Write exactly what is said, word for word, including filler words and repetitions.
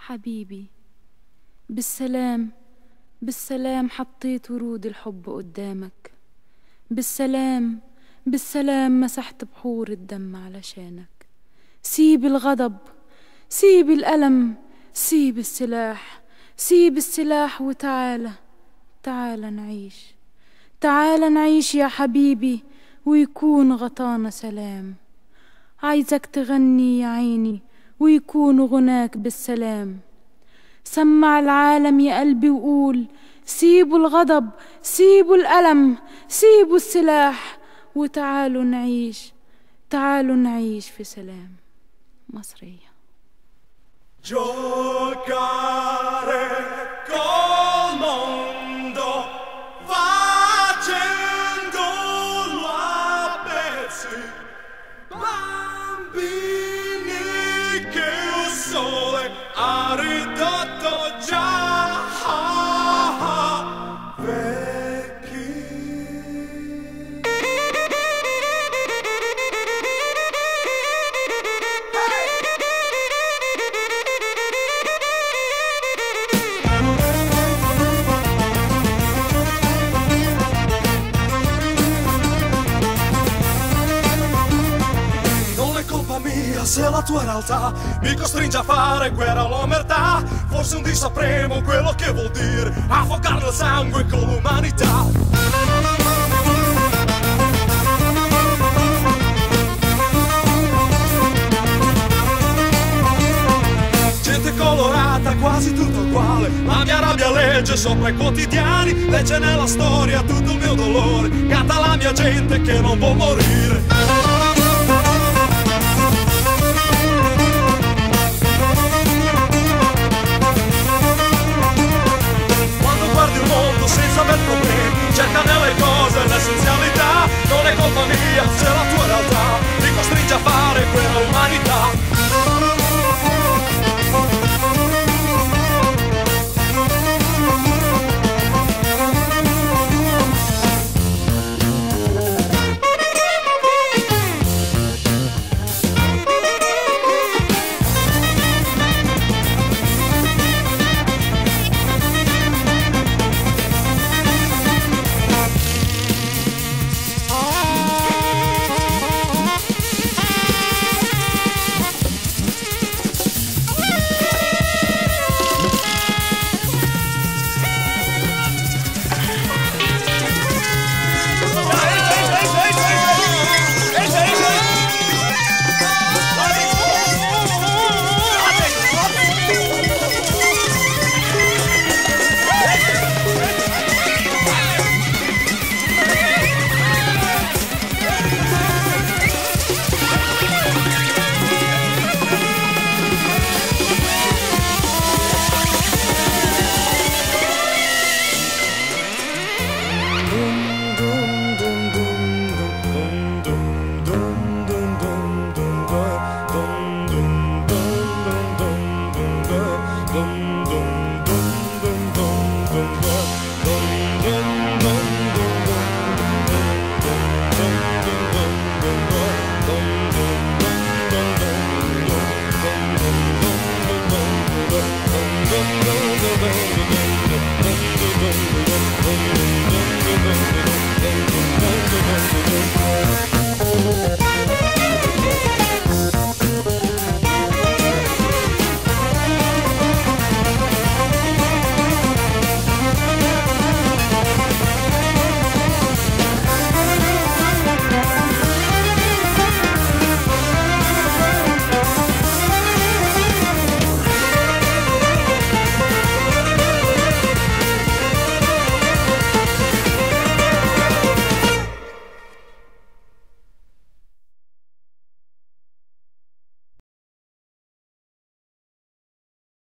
حبيبي بالسلام بالسلام حطيت ورود الحب قدامك، بالسلام بالسلام مسحت بحور الدم علشانك. سيب الغضب، سيب الألم، سيب السلاح، سيب السلاح وتعالى تعالى نعيش، تعالى نعيش يا حبيبي ويكون غطانا سلام. عايزك تغني يا عيني ويكون غناك بالسلام. سمع العالم يا قلبي وقول سيبوا الغضب، سيبوا الألم، سيبوا السلاح وتعالوا نعيش، تعالوا نعيش في سلام. مصرية. Giocare col mondo facendolo a pezzi, bambini che il sole ha ridotto già vecchi. Se la tua realtà mi costringe a fare guerra all'omertà, forse un dì sapremo quello che vuol dire affogare il sangue con l'umanità. Gente colorata, quasi tutto uguale, la mia rabbia legge sopra i quotidiani, legge nella storia tutto il mio dolore, canta la mia gente che non può morire.